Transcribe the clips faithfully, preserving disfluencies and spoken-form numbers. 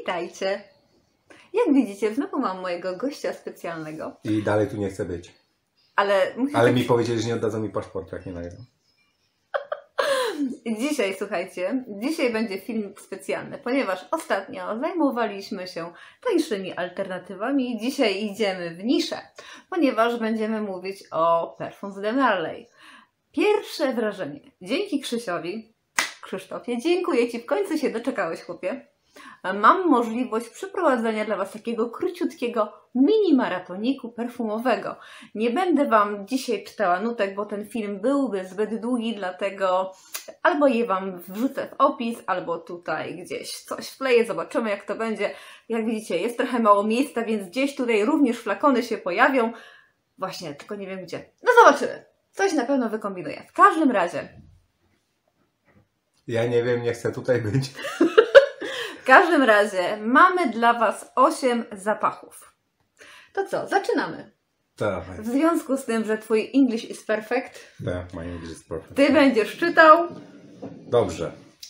Witajcie. Jak widzicie, znowu mam mojego gościa specjalnego. I dalej tu nie chcę być. Ale, Ale tak... mi powiedzieli, że nie oddadzą mi paszportu, jak nie nagram. Dzisiaj, słuchajcie, dzisiaj będzie film specjalny, ponieważ ostatnio zajmowaliśmy się tańszymi alternatywami i dzisiaj idziemy w niszę, ponieważ będziemy mówić o Parfums de Marley. Pierwsze wrażenie. Dzięki Krzysiowi, Krzysztofie, dziękuję Ci, w końcu się doczekałeś, chłopie. Mam możliwość przeprowadzenia dla Was takiego króciutkiego mini maratoniku perfumowego. Nie będę Wam dzisiaj czytała nutek, bo ten film byłby zbyt długi, dlatego albo je Wam wrzucę w opis, albo tutaj gdzieś coś wkleję, zobaczymy jak to będzie. Jak widzicie, jest trochę mało miejsca, więc gdzieś tutaj również flakony się pojawią. Właśnie, tylko nie wiem gdzie. No zobaczymy. Coś na pewno wykombinuję. W każdym razie. Ja nie wiem, nie chcę tutaj być. W każdym razie mamy dla Was osiem zapachów. To co? Zaczynamy. Dawaj. W związku z tym, że Twój English is perfect, Tak, my English is perfect. Ty będziesz czytał. Dobrze.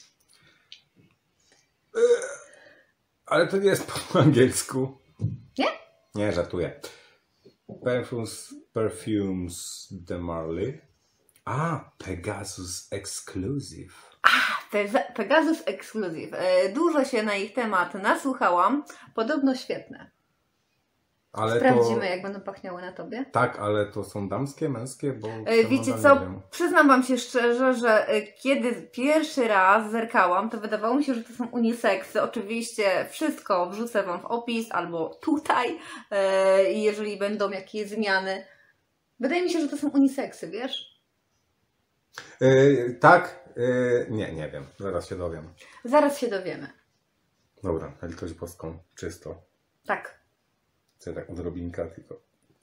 Ale to nie jest po angielsku. Nie? Nie, żartuję. Perfumes, Perfumes de Marley. A, Pegasus Exclusive. Pe- Pegasus Exclusive. E, Dużo się na ich temat nasłuchałam. Podobno świetne. Ale Sprawdzimy, to... jak będą pachniały na Tobie. Tak, ale to są damskie, męskie, bo... E, Wiecie co, przyznam Wam się szczerze, że e, kiedy pierwszy raz zerkałam, to wydawało mi się, że to są uniseksy. Oczywiście wszystko wrzucę Wam w opis albo tutaj, e, jeżeli będą jakieś zmiany. Wydaje mi się, że to są uniseksy, wiesz? Yy, tak? Yy, nie, nie wiem. Zaraz się dowiem. Zaraz się dowiemy. Dobra, na litość boską. Czysto. Tak. Co tak odrobinka tylko.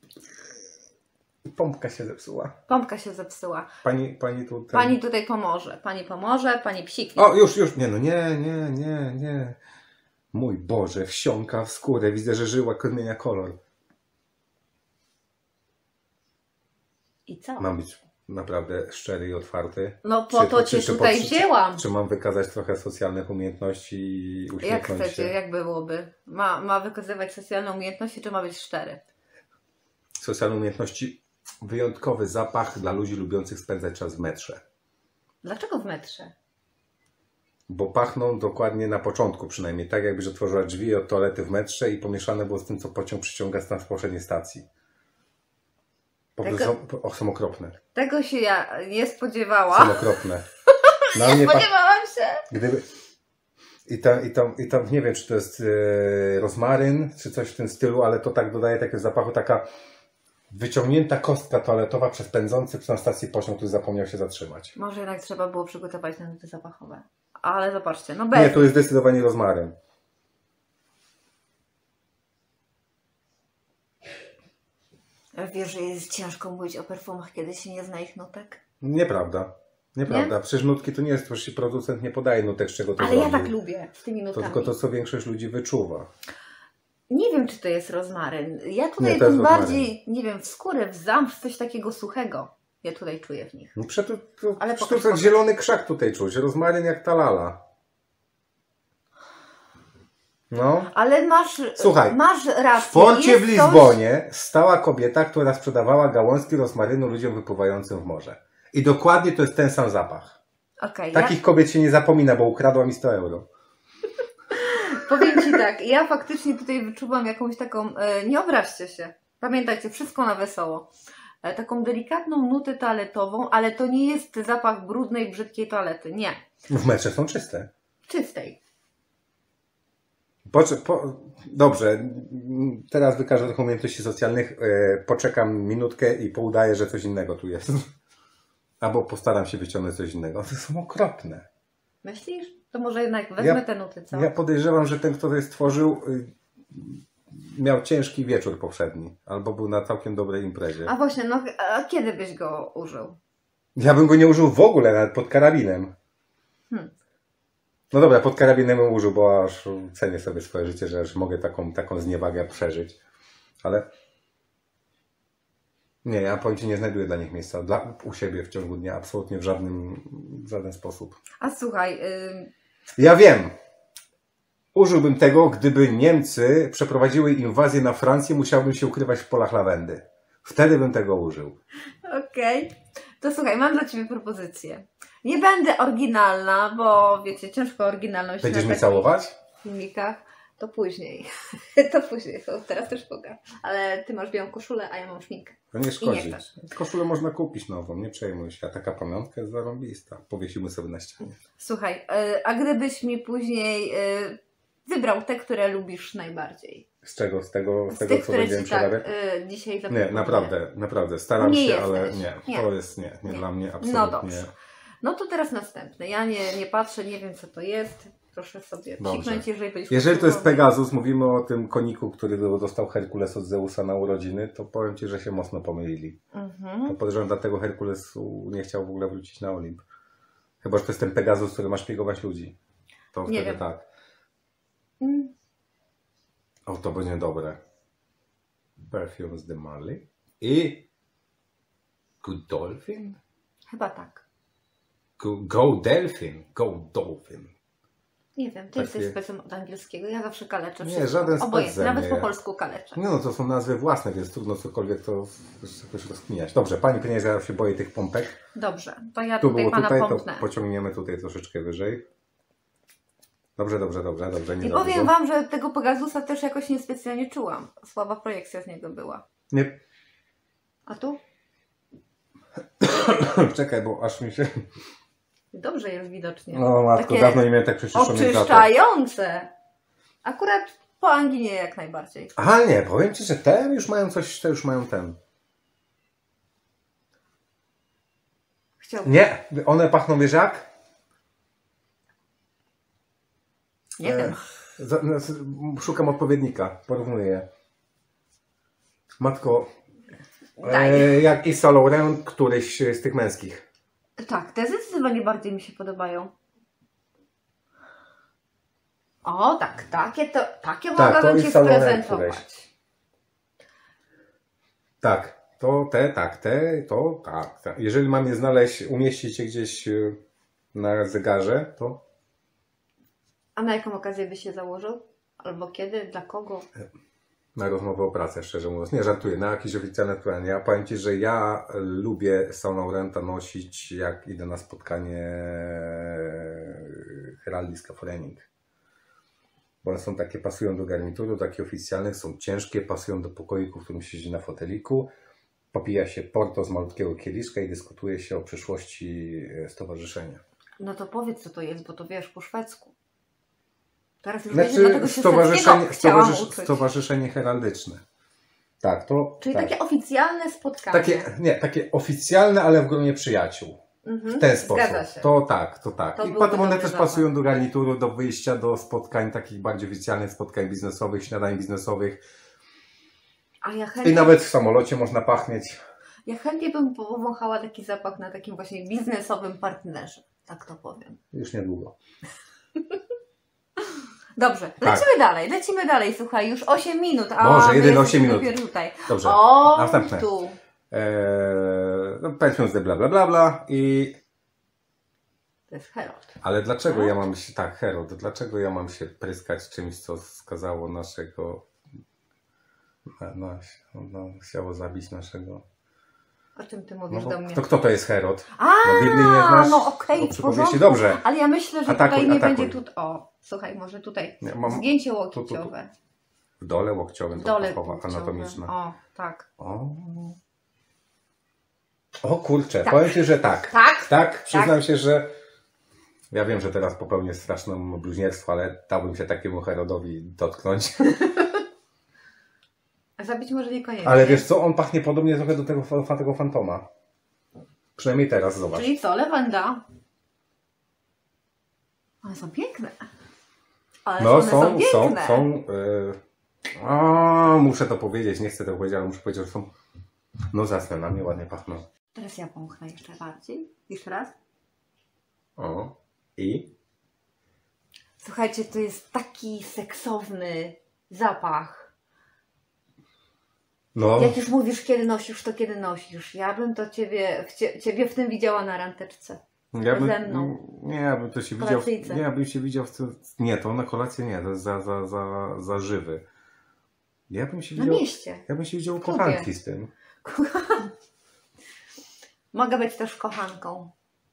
Pompka się zepsuła. Pompka się zepsuła. Pani, pani tutaj... Pani tutaj pomoże. Pani pomoże, pani psiknie. O, już, już. Nie, no nie, nie, nie, nie. Mój Boże, wsiąka w skórę. Widzę, że żyła zmienia kolor. I co? Mam być naprawdę szczery i otwarty. No po Czy- to czy- Cię czy- tutaj czy- wzięłam. Czy mam wykazać trochę socjalnych umiejętności i Jak uśmiechnąć chcecie, się? jak byłoby? Ma, ma wykazywać socjalne umiejętności, czy ma być szczery? Socjalne umiejętności. Wyjątkowy zapach dla ludzi lubiących spędzać czas w metrze. Dlaczego w metrze? Bo pachną dokładnie na początku przynajmniej. Tak jakbyś otworzyła drzwi od toalety w metrze i pomieszane było z tym, co pociąg przyciąga z poprzedniej stacji. Po prostu Tego- są, o, są okropne. Tego się ja nie spodziewała. Są okropne. Na Nie mnie pa- spodziewałam się. Gdyby... I tam, i tam, i tam nie wiem, czy to jest e, rozmaryn, czy coś w tym stylu, ale to tak dodaje takiego zapachu, taka wyciągnięta kostka toaletowa przez pędzący na stacji pociąg, który zapomniał się zatrzymać. Może jednak trzeba było przygotować na nuty zapachowe. Ale zobaczcie, no bez. Nie, to jest zdecydowanie rozmaryn. Wiesz, że jest ciężko mówić o perfumach, kiedy się nie zna ich nutek? Nieprawda. Nieprawda. Przecież nutki to nie jest, to się producent nie podaje nutek, z czego to Ale ja zrobił. tak lubię z tymi To nutami. tylko to, co większość ludzi wyczuwa. Nie wiem, czy to jest rozmaryn. Ja tutaj Nie, to jest tym rozmaryn. bardziej, nie wiem, w skórę, w zamsz, coś takiego suchego. Ja tutaj czuję w nich. No przecież to, to, Ale to, pokaż, to pokaż. zielony krzak tutaj czuć. Rozmaryn jak ta lala. No. Ale masz, Słuchaj, masz rację. W porcie jest w coś- Lizbonie stała kobieta, która sprzedawała gałązki rozmarynu ludziom wypływającym w morze. I dokładnie to jest ten sam zapach. Okej, Takich kobiet się nie zapomina, bo ukradła mi sto euro. ja powiem Ci tak, ja faktycznie tutaj wyczuwam jakąś taką, e, nie obraźcie się, pamiętajcie, wszystko na wesoło. E, taką delikatną nutę toaletową, ale to nie jest zapach brudnej, brzydkiej toalety, nie. W metrze są czyste. Czystej. Po, po, dobrze, teraz wykażę trochę umiejętności socjalnych. E, poczekam minutkę i poudaję, że coś innego tu jest. Albo postaram się wyciągnąć coś innego. To są okropne. Myślisz? To może jednak wezmę Ja- te nuty, co? Ja podejrzewam, że ten, kto to stworzył, y, miał ciężki wieczór poprzedni. Albo był na całkiem dobrej imprezie. A właśnie, no a kiedy byś go użył? Ja bym go nie użył w ogóle, nawet pod karabinem. Hmm. No dobra, pod karabinem bym użył, bo aż cenię sobie swoje życie, że aż mogę taką, taką zniewagę przeżyć. Ale nie, ja powiem Ci, nie znajduję dla nich miejsca dla, u siebie w ciągu dnia, absolutnie w żadnym w żaden sposób. A słuchaj, y, Ja wiem, Użyłbym tego, gdyby Niemcy przeprowadziły inwazję na Francję, musiałbym się ukrywać w polach lawendy. Wtedy bym tego użył. Okej. Okay. To słuchaj, mam dla Ciebie propozycję. Nie będę oryginalna, bo wiecie, ciężko oryginalność Będziesz na mnie takich całować? filmikach. To później. To później. To teraz też mogę. Ale Ty masz białą koszulę, a ja mam szminkę. To nie szkodzi. Nie Koszulę można kupić nową, nie przejmuj się. A taka pamiątka jest zarąbista. Powiesimy sobie na ścianie. Słuchaj, a gdybyś mi później wybrał te, które lubisz najbardziej? Z czego? Z tego, z z tego tych, co które będziemy ci tak, przerabiać? y, dzisiaj Nie, naprawdę, naprawdę. Staram nie się, jesteś. ale nie. Nie. To jest nie, nie, Nie. dla mnie No absolutnie. dobrze. No to teraz następne. Ja nie, nie patrzę, nie wiem co to jest. Proszę sobie psiknąć, jeżeli będziesz Jeżeli to jest potrzebował. Pegasus, mówimy o tym koniku, który dostał Herkules od Zeusa na urodziny, to powiem Ci, że się mocno pomylili. Mhm. To podejrzewam, dlatego Herkulesu nie chciał w ogóle wrócić na Olimp. Chyba, że to jest ten Pegasus, który ma szpiegować ludzi. To Nie wtedy wiem. tak. Mm. O, to będzie dobre. Perfumes de Marley. I Good Dolphin? Chyba tak. Go, go Delphin. Go Dolphin. Nie wiem, ty Takie- jesteś specem od angielskiego. Ja zawsze kaleczę. Nie, wszystko. żaden spec Obojętnie, ze nawet mnie. po polsku kaleczę. Nie no, to są nazwy własne, więc trudno cokolwiek to jakoś rozkminiać. Dobrze, Pani Pieniądze, ja się boję tych pompek. Dobrze, to ja Tu tutaj było pana tutaj, to pompnę. pociągniemy tutaj troszeczkę wyżej. Dobrze, dobrze, dobrze, dobrze. Nie I za powiem dużo. Wam, że tego Pegasusa też jakoś niespecjalnie czułam. Słaba projekcja z niego była. Nie, A tu? czekaj, bo aż mi się... Dobrze jest widocznie. No matko, Takie dawno nie miałem tak prześwietlonych zatok. oczyszczające. Akurat po anginie jak najbardziej. Aha, nie, powiem Ci, że te już mają coś, te już mają ten. Chciałbym. Nie, one pachną, wiesz jak? Nie E, wiem. za- no, z- Szukam odpowiednika, porównuję je. Matko, Daj. e, jak i Saint Laurent, któryś z tych męskich. Tak, te zdecydowanie bardziej mi się podobają. O, tak, takie to, takie Tak, to mogłabym i Ci Saint Laurent sprezentować. Tak, to te, tak, te, to tak, tak. Jeżeli mam je znaleźć, umieścić je gdzieś e, na zegarze, to A na jaką okazję byś się założył? Albo kiedy? Dla kogo? na rozmowę o pracę, szczerze mówiąc. Nie żartuję, na jakiś oficjalny plan. Ja powiem Ci, że ja lubię Saint Laurenta nosić, jak idę na spotkanie Heraldiska Forening. Bo one są takie, pasują do garnituru, takie oficjalne, są ciężkie, pasują do pokoiku, w którym się siedzi na foteliku. Popija się porto z malutkiego kieliszka i dyskutuje się o przyszłości stowarzyszenia. No to powiedz co to jest, bo to wiesz po szwedzku. Teraz już Znaczy, wiecie, dlatego się stowarzyszenie, chciałam stowarzysz, uczyć. stowarzyszenie heraldyczne. Tak, to... Czyli tak. takie oficjalne spotkanie. Takie, nie, takie oficjalne, ale w gronie przyjaciół. Mhm. W ten sposób. Zgadza się. To tak, to tak. To I byłby potem one dobry też zapach. pasują do garnituru, do wyjścia, do spotkań takich bardziej oficjalnych, spotkań biznesowych, śniadań biznesowych. A ja I chętnie, nawet w samolocie można pachnieć. ja chętnie bym powąchała taki zapach na takim właśnie biznesowym partnerze. Tak to powiem. Już niedługo. Dobrze, Tak. lecimy dalej, lecimy dalej, słuchaj, już osiem minut, a Boże, my jedyne jesteśmy osiem minut. dopiero tutaj. Dobrze, O, następne. tu. Eee, no, Perfumes de bla bla bla bla i... To jest Herod. Ale dlaczego Tak? ja mam się... Tak, Herod, dlaczego ja mam się pryskać czymś, co skazało naszego... Na, na, no, chciało zabić naszego... O czym ty No, mówisz bo do mnie? to kto to jest Herod? A, No Biblii nie znasz? no okej, No, w przypowieści. porządku. Dobrze. Ale ja myślę, że Atakuj, tutaj nie atakuj. będzie tu... O, słuchaj, może tutaj Nie, mam- zdjęcie tu, tu, łokciowe. W dole łokciowym, W to dole podstawa łokciowe. anatomiczna. O, tak. O, o kurczę, Tak. powiem Ci, że tak. Tak? Tak, przyznam się, że ja wiem, że teraz popełnię straszne bluźnierstwo, ale dałbym się takiemu Herodowi dotknąć. Zabić może niekoniecznie. Ale wiesz co, on pachnie podobnie trochę do tego, fa- tego fantoma. Przynajmniej teraz, zobacz. Czyli co, lawenda? One są piękne. Ale No one są, są, są, piękne. są. Yy... A, muszę to powiedzieć, nie chcę tego powiedzieć, ale muszę powiedzieć, że są. No zasnę, na mnie ładnie pachną. Teraz ja pomknę jeszcze bardziej. Jeszcze raz. O, i? Słuchajcie, to jest taki seksowny zapach. No, Jak już mówisz, kiedy nosisz, to kiedy nosisz. Ja bym to ciebie w, cie, ciebie w tym widziała na randeczce. Ja Ze by, mną. nie, ja bym to się widział. w- Kolacyjce. Nie, ja bym się widział w co, nie, to na kolację nie, to jest za, za, za, za żywy. Ja bym się Na widział. mieście. Ja bym się widział u W klubie. kochanki z tym. Mogę być też kochanką.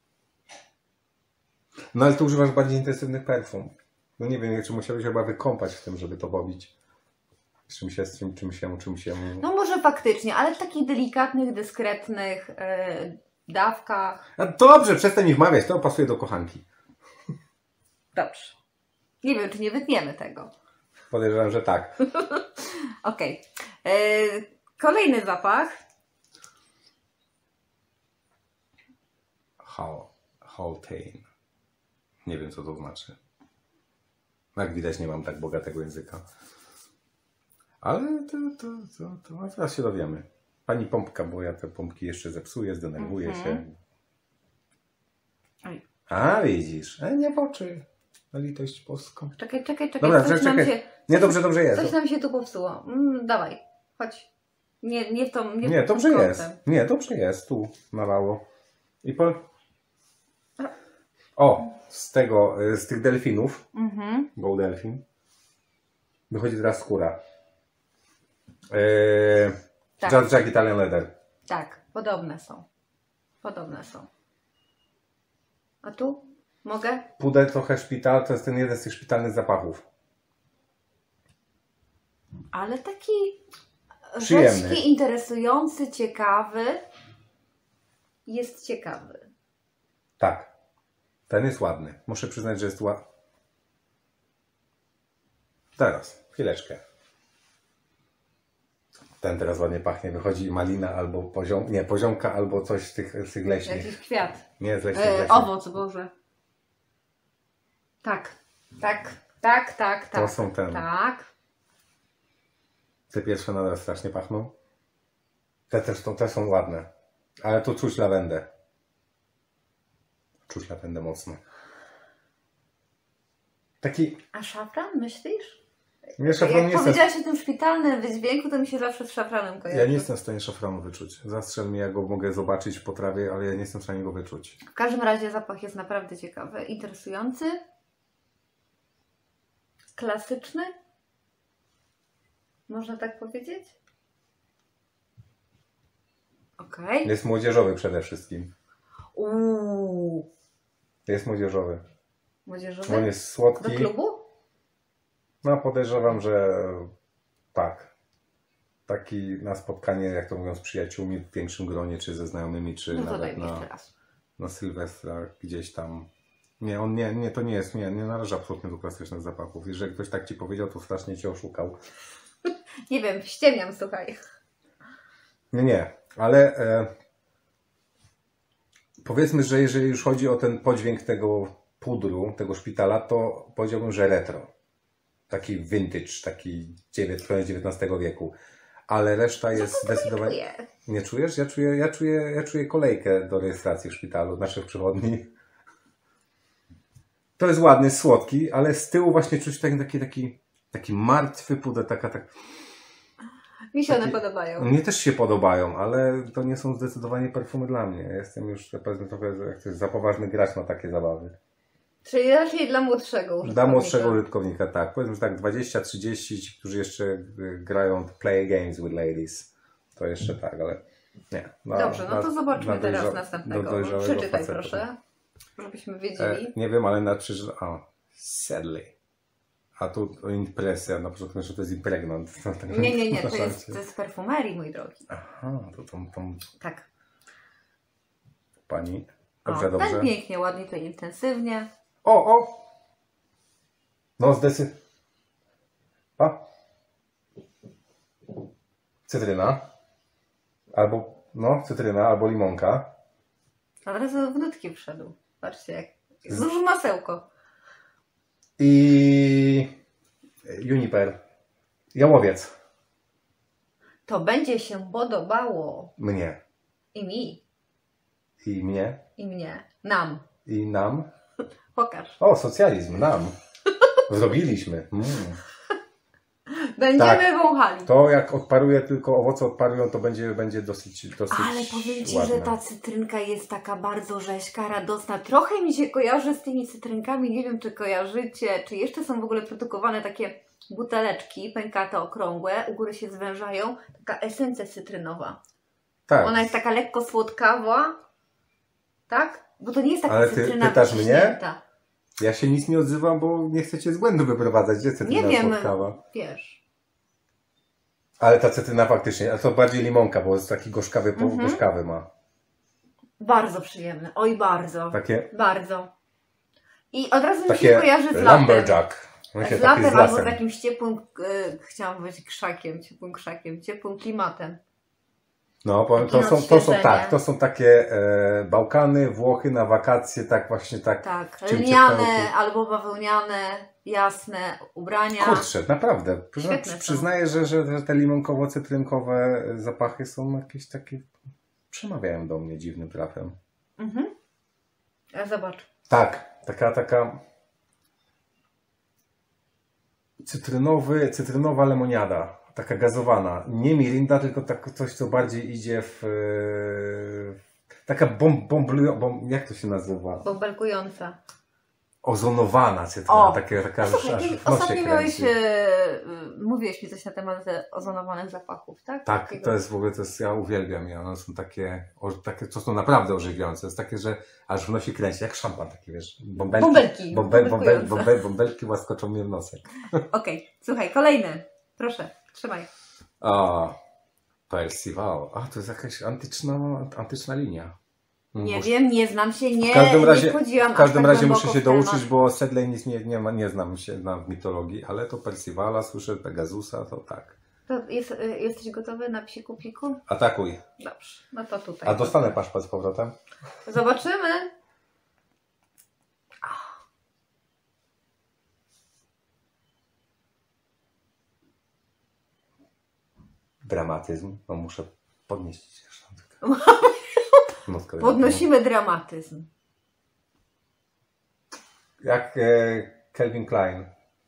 No ale tu używasz bardziej intensywnych perfum. No nie wiem, czy musiałbyś chyba wykąpać w tym, żeby to pobić. Z czym się, z czym, czym się, czym się. No może faktycznie, ale w takich delikatnych, dyskretnych yy, dawkach. A dobrze, przestań mi wmawiać, to pasuje do kochanki. Dobrze. Nie wiem, czy nie wytniemy tego. Podejrzewam, że tak. Okej. Yy, kolejny zapach. Hal, Haltane. Nie wiem, co to znaczy. Jak widać, nie mam tak bogatego języka. Ale to, to, to, to zaraz się dowiemy. Pani pompka, bo ja te pompki jeszcze zepsuję, zdenerwuję Mhm. się. Oj. A, widzisz. E, nie w oczy. Na litość boską. Czekaj, czekaj, czekaj. Dobra, coś czekaj. nam się, Nie, dobrze, dobrze jest. coś nam się tu popsuło. Mm, dawaj, chodź. Nie, nie w tą. Nie, Nie, w tą dobrze kątem. jest. Nie, dobrze jest. Tu nalało. I po... O, z tego, y, z tych delfinów, Mhm. Go Delfin, wychodzi teraz skóra. Yy, Tak. Just Jack Italian Leather. Tak, podobne są. Podobne są. A tu? Mogę? Puder trochę szpital, to jest ten jeden z tych szpitalnych zapachów. Ale taki Przyjemny. rzeźki, interesujący, ciekawy. Jest ciekawy. Tak. Ten jest ładny. Muszę przyznać, że jest ładny. Teraz, chwileczkę. Ten teraz ładnie pachnie. Wychodzi malina albo poziom... Nie, poziomka albo coś z tych, z tych leśnych. Jakiś kwiat. Nie, z leśnych. E, leśnych. owoc, Boże. Tak, tak, tak, tak, tak. To są ten. Tak. Te pierwsze nadal strasznie pachną. Te też są, te są ładne. Ale tu czuć lawendę. Czuć lawendę mocno. Taki... A szafran, myślisz? Nie, szafran Jak nie jestem... powiedziałaś o tym szpitalnym wydźwięku, to mi się zawsze z szafranem kojarzy. Ja nie jestem w stanie szafranu wyczuć. Zastrzel mi, ja go mogę zobaczyć po trawie, ale ja nie jestem w stanie go wyczuć. W każdym razie zapach jest naprawdę ciekawy, interesujący, klasyczny, można tak powiedzieć? Okej. Jest młodzieżowy przede wszystkim. Uuu, Jest młodzieżowy. młodzieżowy? On jest Do słodki. klubu? No podejrzewam, że tak. Taki na spotkanie, jak to mówią, z przyjaciółmi w większym gronie, czy ze znajomymi, czy No to nawet daj mi na, jeszcze raz. na Sylwestra gdzieś tam. Nie, on nie, nie, to nie jest, nie, nie należy absolutnie do klasycznych zapachów. Jeżeli ktoś tak ci powiedział, to strasznie cię oszukał. Nie wiem, ściemniam, słuchaj. Nie, nie, ale e, powiedzmy, że jeżeli już chodzi o ten podźwięk tego pudru, tego szpitala, to powiedziałbym, że retro. Taki vintage, taki koniec dziewiętnastego wieku. Ale reszta jest zdecydowanie... Czuję. Nie czujesz? Ja czuję, ja, czuję, ja czuję kolejkę do rejestracji w szpitalu, naszych przychodni. To jest ładny, słodki, ale z tyłu właśnie czuć taki, taki, taki, taki martwy puder, taka, tak... Mi się one Takie- podobają. Mnie też się podobają, ale to nie są zdecydowanie perfumy dla mnie. Ja jestem już powiedzmy trochę jak to jest, za poważny gracz na takie zabawy. Czyli raczej dla młodszego Dla użytkownika. młodszego użytkownika, tak. Powiedzmy, że tak dwadzieścia trzydzieści, ci, którzy jeszcze y, grają play games with ladies. To jeszcze tak, ale nie. Na, Dobrze, no na- to zobaczmy na teraz dojrza- następnego. do dojrzałego Przeczytaj faceta. proszę, żebyśmy E, wiedzieli. nie wiem, ale na przeczyta... O, sadly. A tu impresja, na początku, że to jest impregnant. Nie, nie, nie, to jest, to jest perfumerii, mój drogi. Aha, to tą, tą Tak. pani. O, Dobrze, dobrze. ten pięknie, ładnie, to intensywnie. O, o! No zdecyd... A? Cytryna. Albo, no, cytryna, albo limonka. Od razu w nutki wszedł. Patrzcie, jak jest duże masełko. I... Juniper. Jałowiec. To będzie się podobało Mnie. i mi, I mnie. i mnie, nam. I nam. Pokaż. O, socjalizm, nam. Zrobiliśmy. Mm. Będziemy Tak. wąchali. To jak odparuje, tylko owoce odparują, to będzie, będzie dosyć, dosyć Ale powiem Ci, ładne. że ta cytrynka jest taka bardzo rzeźka, radosna. Trochę mi się kojarzy z tymi cytrynkami. Nie wiem, czy kojarzycie, czy jeszcze są w ogóle produkowane takie buteleczki, pękate, okrągłe. U góry się zwężają. Taka esencja cytrynowa. Tak. Ona jest taka lekko słodkawa. Tak? Bo to nie jest taka Ale ty cytryna pytasz mnie? wyciśnięta. Ja się nic nie odzywam, bo nie chcecie z błędu wyprowadzać. Gdzie cytryna Nie wiem, słodkawa? wiesz. Ale ta cytryna faktycznie, a to bardziej limonka, bo jest taki gorzkawy, Mhm. gorzkawy ma. Bardzo przyjemne. Oj, bardzo. Takie, Bardzo. I od razu mi się takie kojarzy z latem. lumberjack. On się Z taki latem z albo z lasem. jakimś ciepłym, e, chciałam powiedzieć krzakiem, ciepłym krzakiem, ciepłym klimatem. No, bo Takie to są, to są odświeżenie. tak, to są takie e, Bałkany, Włochy na wakacje, tak właśnie tak. Tak, czym cię lniane pełni. albo bawełniane, jasne ubrania. Kurczę, naprawdę. Świetne Przy, są. przyznaję, że, że, że te limonkowo-cytrynkowe zapachy są jakieś takie, przemawiają do mnie dziwnym trafem. Mhm. A zobacz. Tak, taka, taka cytrynowy, cytrynowa lemoniada, taka gazowana. Nie mirinda, tylko tak coś, co bardziej idzie w... e, taka bomb, bomblu, bomb, jak to się nazywa? Bąbelkująca. Ozonowana cytryna, O! takie, taka aż, Słuchaj, aż ty w nos się ostatnio miałeś, kręci. e, mówiłeś mi coś na temat ozonowanych zapachów, tak? Tak, Takiego- to jest w ogóle, to jest, ja uwielbiam je, one są takie, o, takie, to są naprawdę ożywiające, to jest takie, że aż w nosie kręci, jak szampan taki, wiesz, bąbelki, Bąbelki, bąbel, bąbel, bąbelkujące. bąbel, bąbelki łaskoczą mnie w nosek. Okej, słuchaj, kolejny. Proszę, trzymaj. A, Percival, a to jest jakaś antyczna, antyczna linia. Nie Muszę- wiem, nie znam się, nie, w każdym nie razie, wchodziłam w każdym aż tak razie muszę głęboko się w temat. douczyć, bo o Sedley nic nie, nie, ma, nie znam się na w mitologii, ale to Percivala słyszę, Pegasusa, to tak. To jest, y, jesteś gotowy na psiku piku? Atakuj. Dobrze, no to tutaj. A dostanę paszport z powrotem? Zobaczymy. Dramatyzm, no muszę podnieść szczątkę. Nutkę Podnosimy dramatyzm. Jak e, Calvin Klein.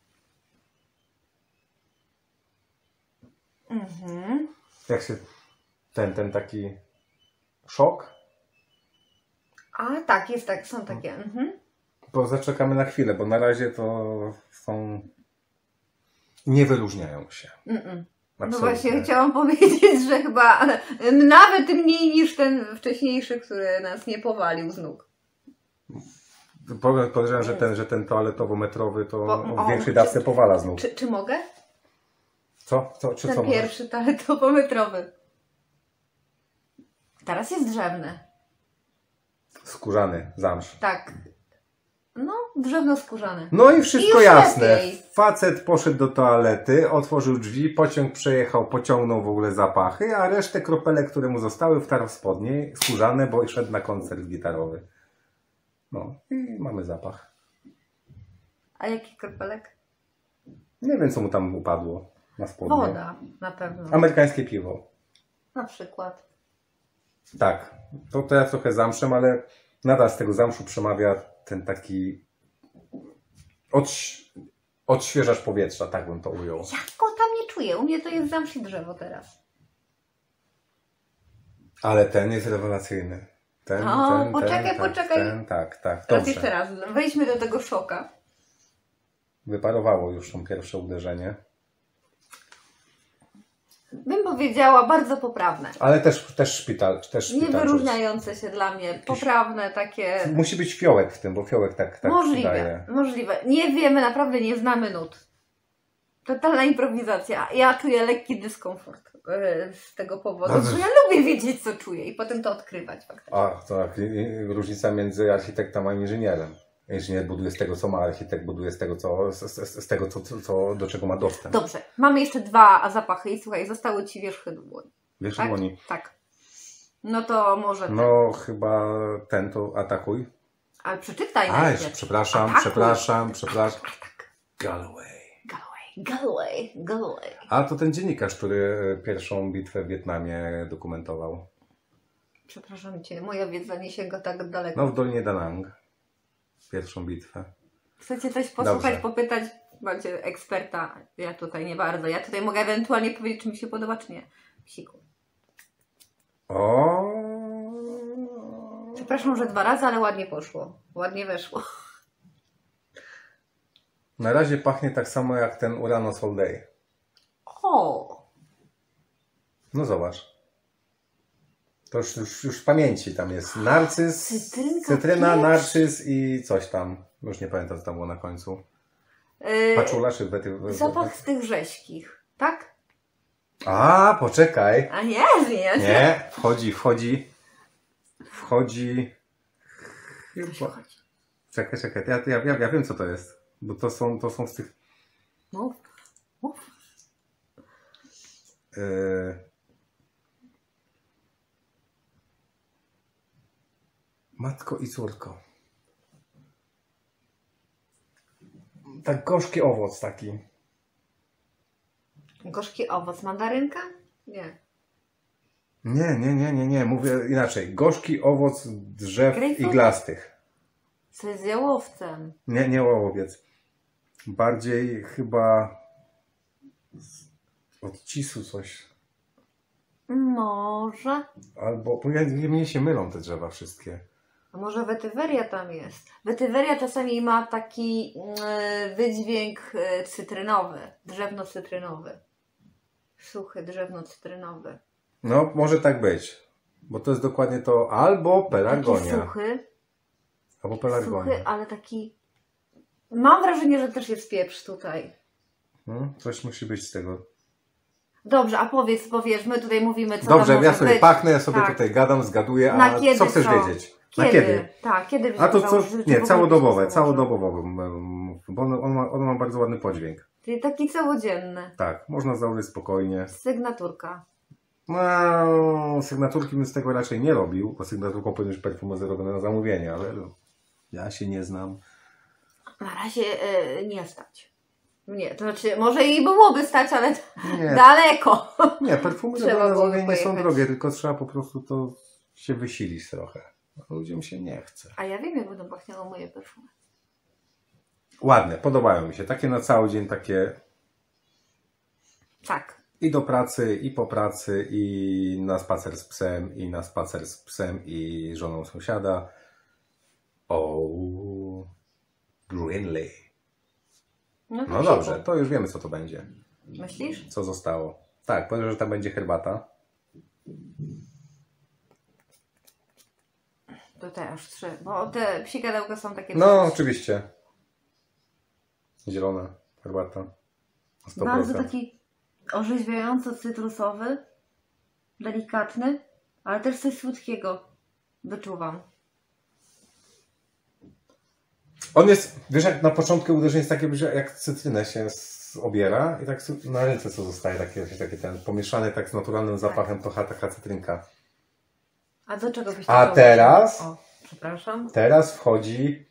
Mhm. Jak się ten, ten taki szok? A tak, jest tak, są takie. Mhm. Bo zaczekamy na chwilę, bo na razie to są... nie wyróżniają się. Mm-mm. No Absolutnie. właśnie chciałam powiedzieć, że chyba nawet mniej niż ten wcześniejszy, który nas nie powalił z nóg. Powiem- Podejrzewam, że ten, że ten toaletowo-metrowy to Bo- w o, większej czy- dawce powala znów. Czy, czy mogę? Co? co? Czy Ten co? możesz? pierwszy toaletowo-metrowy. Teraz jest drzewny. Skórzany, zamsz. Tak. No, drzewno-skórzany. No i wszystko Już jasne. lepiej. Facet poszedł do toalety, otworzył drzwi, pociąg przejechał, pociągnął w ogóle zapachy, a resztę kropelek, które mu zostały, wtarł w spodnie, skórzane, bo szedł na koncert gitarowy. No i mamy zapach. A jaki kropelek? Nie wiem, co mu tam upadło na spodnie. Woda, na pewno. Amerykańskie piwo. Na przykład. Tak, to teraz trochę zamszem, ale nadal z tego zamszu przemawia ten taki odś... odświeżacz powietrza, tak bym to ujął. Ja go tam nie czuję. U mnie to jest zamszy drzewo teraz. Ale ten jest rewelacyjny. Ten, O, ten, poczekaj, ten, tak, poczekaj. Ten, tak, tak, Teraz dobrze. jeszcze raz. Wejdźmy do tego szoka. Wyparowało już to pierwsze uderzenie. Bym powiedziała bardzo poprawne. Ale też, też szpital. Też Nie szpital wyróżniające się dla mnie. Poprawne takie. czuć. Musi być fiołek w tym, bo fiołek tak, tak Możliwe. daje. Możliwe. Nie wiemy, naprawdę nie znamy nut. Totalna improwizacja. Ja czuję lekki dyskomfort yy, z tego powodu, Bardzo- bo ja lubię wiedzieć, co czuję i potem to odkrywać faktycznie. A, to tak, i- i różnica między architektem a inżynierem. Inżynier buduje z tego, co ma, architekt buduje z tego, co, z, z, z tego co, co, co, do czego ma dostęp. Dobrze. Mamy jeszcze dwa zapachy i słuchaj, zostały ci wierzchy dłoni. Wiesz, Tak? oni. Tak. No to może. ten. No, chyba ten to atakuj. Ale przeczytaj A, najpierw. jeszcze, przepraszam, Atakuj. przepraszam, przepraszam. Galloway. Galloway, Galloway, Galloway. A to ten dziennikarz, który pierwszą bitwę w Wietnamie dokumentował. Przepraszam cię, moja wiedza nie sięga tak daleko. No, w Dolinie Da Nang. Pierwszą bitwę. Chcecie coś posłuchać, Dobrze. popytać? Macie eksperta. Ja tutaj nie bardzo. Ja tutaj mogę ewentualnie powiedzieć, czy mi się podoba, czy nie. Psiku. O. Przepraszam, że dwa razy, ale ładnie poszło. Ładnie weszło. Na razie pachnie tak samo jak ten Uranos All Day. O! No zobacz. To już, już, już w pamięci tam jest narcyz, Cytrynka, cytryna, pieprz. narcyz i coś tam. Już nie pamiętam, co tam było na końcu. Yy, Paczula czy wety... zapach z tych rzeźkich, tak? A, poczekaj. A nie, nie. Nie, wchodzi, wchodzi. Wchodzi. Chyba. Czekaj, czekaj. Ja, ja, ja, ja wiem, co to jest. Bo to są, to są z tych... Mów, mów. Yy... Matko i córko. Tak gorzki owoc taki. Gorzki owoc, mandarynka? Nie. Nie, nie, nie, nie, nie. Mówię inaczej. Gorzki owoc drzew Grejpfrut? iglastych. Co jest z jałowcem? Nie, nie łałowiec. Bardziej chyba z odcisu coś. Może. Albo, bo ja, mnie się mylą te drzewa wszystkie. A może wetyweria tam jest? Wetyweria czasami ma taki yy, wydźwięk yy, cytrynowy. Drzewno-cytrynowy. Suchy drzewno-cytrynowy. No, może tak być. Bo to jest dokładnie to albo Taki pelargonia. suchy. Albo pelargonia. Suchy, ale taki... Mam wrażenie, że też jest pieprz tutaj. Hmm? Coś musi być z tego. Dobrze, a powiedz, bo wiesz, my tutaj mówimy, co Dobrze, tam może ja sobie być. pachnę, ja sobie Tak. tutaj gadam, zgaduję, Na a kiedy co chcesz co? wiedzieć? Kiedy? Na kiedy? Tak, kiedy byś A to założył, co? czy w Nie, ogóle całodobowe, byś założył? całodobowo, bo on, on, ma, on ma bardzo ładny podźwięk. Czyli taki całodzienny. Tak, można założyć spokojnie. Sygnaturka. No, sygnaturki bym z tego raczej nie robił, bo sygnaturką powinny być perfumy zrobione na zamówienie, ale ja się nie znam. Na razie y, nie stać. Nie, to znaczy, może i byłoby stać, ale Nie. daleko. Nie, perfumy Trzeba robione na byłoby zamówienie nie są pojechać. drogie, tylko trzeba po prostu to się wysilić trochę. A ludziom się nie chce. A ja wiem, jak będą pachniały moje perfumy. Ładne, podobają mi się. Takie na cały dzień, takie Tak. i do pracy, i po pracy, i na spacer z psem, i na spacer z psem i żoną sąsiada. O, Greenlee. No, No dobrze, to już wiemy, co to będzie. Myślisz? Co zostało. Tak, powiem, że tam będzie herbata. Tutaj aż trzy, bo te psikadełka są takie... No, oczywiście. Zielona herbata. sto procent. Bardzo taki orzeźwiająco cytrusowy, delikatny, ale też coś słodkiego wyczuwam. On jest, wiesz, jak na początku uderzenie jest takie, że jak cytrynę się z- obiera i tak su- na ręce co zostaje, takie, takie ten pomieszany tak z naturalnym zapachem, to ha- taka cytrynka. A do czego byś A takiego teraz? użył? O, przepraszam. Teraz wchodzi,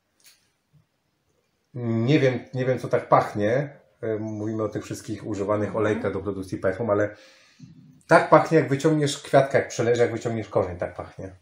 nie wiem, nie wiem co tak pachnie, e, mówimy o tych wszystkich używanych Mhm. olejkach do produkcji perfum, ale tak pachnie jak wyciągniesz kwiatka, jak przeleży, jak wyciągniesz korzeń, tak pachnie.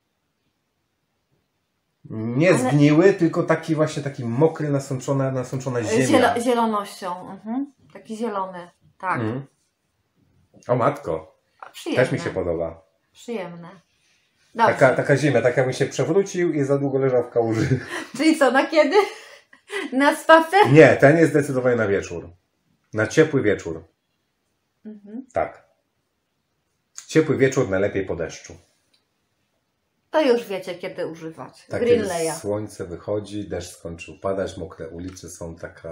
Nie Ale- zgniły, tylko taki właśnie taki mokry, nasączona, nasączona ziemia. Zielo, zielonością. Mhm. Taki zielony. Tak. Mhm. O matko, A, przyjemne. też mi się podoba. Przyjemne. Dobrze. Taka, taka ziemia, tak jakby się przewrócił i za długo leżał w kałuży. Czyli co, na kiedy? Na spacer? Nie, ten jest zdecydowanie na wieczór. Na ciepły wieczór. Mhm. Tak. Ciepły wieczór najlepiej po deszczu. To już wiecie, kiedy używać. Tak, Greenleya. kiedy słońce wychodzi, deszcz skończył padać, mokre ulice są, taka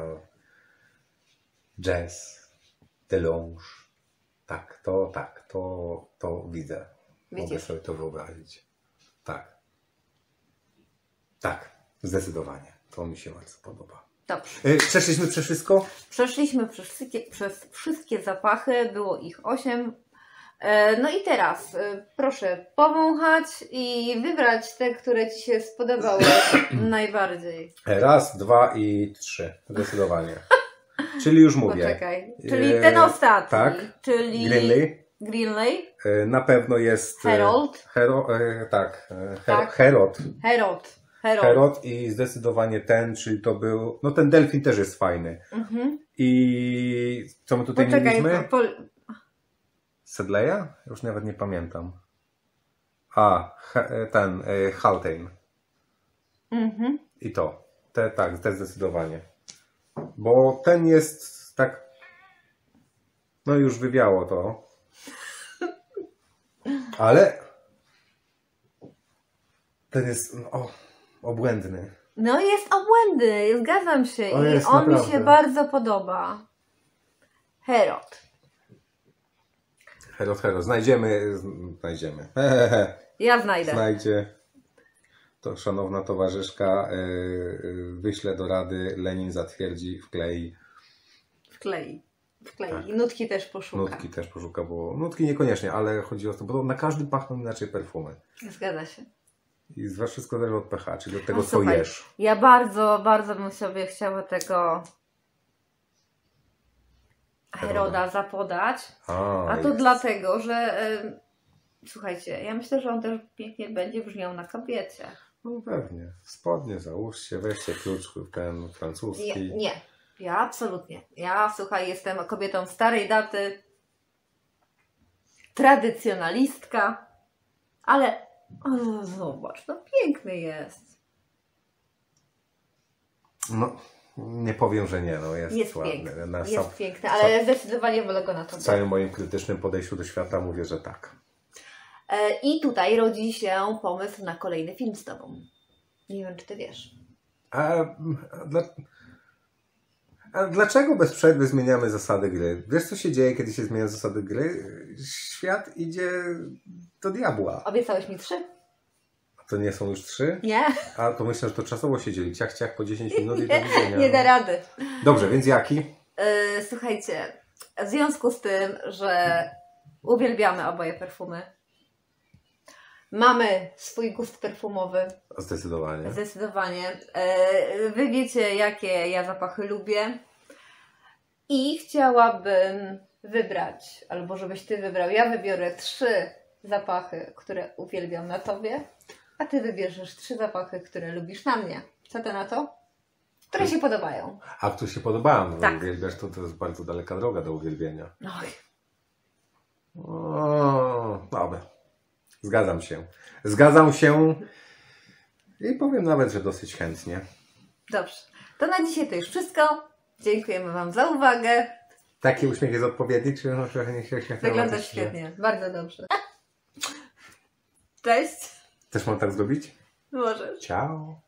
jazz, delange. Tak, to tak, to, to widzę. Mogę Widzisz? sobie to wyobrazić. Tak. Tak, zdecydowanie. To mi się bardzo podoba. Dobrze. Y, Przeszliśmy przez wszystko? Przeszliśmy przez wszystkie, przez wszystkie zapachy. Było ich osiem. E, No i teraz e, proszę powąchać i wybrać te, które Ci się spodobały najbardziej. Raz, dwa i trzy. Zdecydowanie. Czyli już mówię. Poczekaj. Czyli E, ten ostatni. tak. Czyli Greenlee. Greenley. Y, Na pewno jest... y, Harold. Hero, y, tak. y, Her, Tak. Herod. Herod. Herod. Herod i zdecydowanie ten, czyli to był, no ten delfin też jest fajny. Mhm. I co my tutaj Poczekaj, mieliśmy? po... Sedleya? Już nawet nie pamiętam. A, he, ten, y, Haltane. Mhm. I to. Te, tak, te zdecydowanie. Bo ten jest tak, no już wywiało to. Ale ten jest o, obłędny. No jest obłędny, zgadzam się. O, I jest, on mi naprawdę. się bardzo podoba. Herod. Herod, Herod. Znajdziemy, znajdziemy. Ja znajdę. Znajdzie. To szanowna towarzyszka yy, wyśle do rady, Lenin zatwierdzi, wklei. Wklei. Wklei. Tak. I nutki też poszuka. Nutki też poszuka, bo nutki niekoniecznie, ale chodzi o to, bo na każdym pachną inaczej perfumy. Zgadza się. I zwłaszcza wszystko zależy od pH, czyli od tego, No, co słuchaj, jesz. Ja bardzo, bardzo bym sobie chciała tego Heroda zapodać. A, A to jest. dlatego, że y, słuchajcie, ja myślę, że on też pięknie będzie brzmiał na kobiecie. No pewnie. Spodnie załóżcie, weźcie klucz ten francuski. Nie, nie. Ja absolutnie. Ja, słuchaj, jestem kobietą starej daty, tradycjonalistka, ale o, zobacz, no piękny jest. No, nie powiem, że nie, no jest, Jest ładny. piękny, Na jest sam- piękny, ale zdecydowanie wolę go na to. W całym moim krytycznym podejściu do świata mówię, że tak. E, I tutaj rodzi się pomysł na kolejny film z tobą. Nie wiem, czy ty wiesz. A, a, dla... a dlaczego bez przerwy zmieniamy zasady gry? Wiesz, co się dzieje, kiedy się zmieniają zasady gry? Świat idzie do diabła. Obiecałeś mi trzy? To nie są już trzy? Nie? A to myślę, że to czasowo się dzieli. Ciach, ciach po dziesięć minut i do Nie, widzenia. nie da rady. Dobrze, więc jaki? E, słuchajcie, w związku z tym, że uwielbiamy oboje perfumy, mamy swój gust perfumowy, Zdecydowanie. zdecydowanie. E, wy wiecie, jakie ja zapachy lubię. I chciałabym wybrać, albo żebyś ty wybrał. Ja wybiorę trzy zapachy, które uwielbiam na tobie, a ty wybierzesz trzy zapachy, które lubisz na mnie. Co ty na to? Które się podobają. A które się podobają, no Tak. uwielbiasz, to, to jest bardzo daleka droga do uwielbienia. Oj. O, dobra. Zgadzam się. Zgadzam się i powiem nawet, że dosyć chętnie. Dobrze. To na dzisiaj to już wszystko. Dziękujemy wam za uwagę. Taki uśmiech jest odpowiedni, czy no, trochę nie się się Wygląda świetnie. Bardzo dobrze. Cześć. Też mam tak zrobić? Możesz. Ciao.